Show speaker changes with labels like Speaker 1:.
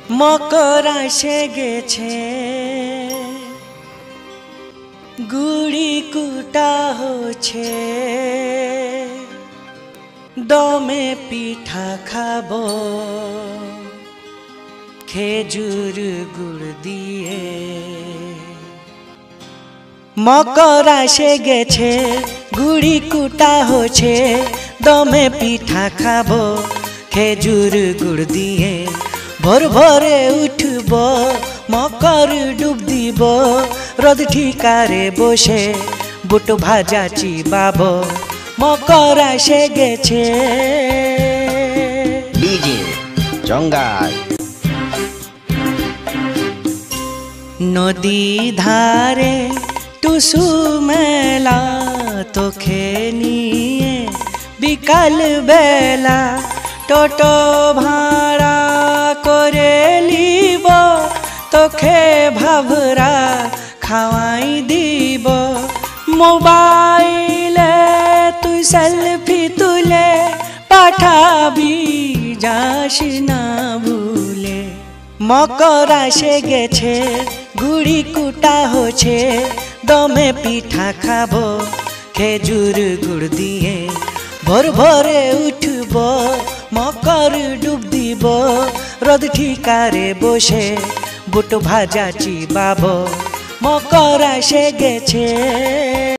Speaker 1: মকর এসে গেছে, গুড়ি কুটা হচ্ছে, দমে পিঠা খাবো খেজুর গুড় দিয়ে। মকর এসে গেছে, গুড়ি কুটা হচ্ছে, দমে পিঠা খাবো খেজুর গুড় দিয়ে। ভোর ভোরে উঠব, মকর ডুব দিব, রোদ ঠিকারে বসে বুট ভাজা চিবাবো। মকর এসে গেছে।
Speaker 2: ডিজে জঙ্গাল।
Speaker 1: নদী ধারে টুসু মেলা তোকে নিয়ে বিকাল বেলা টোটো ভাড়া করে লিব, তোকে ভাভরা খাওয়াই দিব। মোবাইলে তুই সেলফি তুলে পাঠাবি, যাস না ভুলে। মকর এসে গেছে, গুড়ি কুটা হচ্ছে, দমে পিঠা খাবো খেজুর গুড় দিয়ে। ভোর ভোরে উঠব, মকর ডুব দিব, রোদ ঠিকারে বসে বুট ভাজা চিবাবো। মকর এসে গেছে।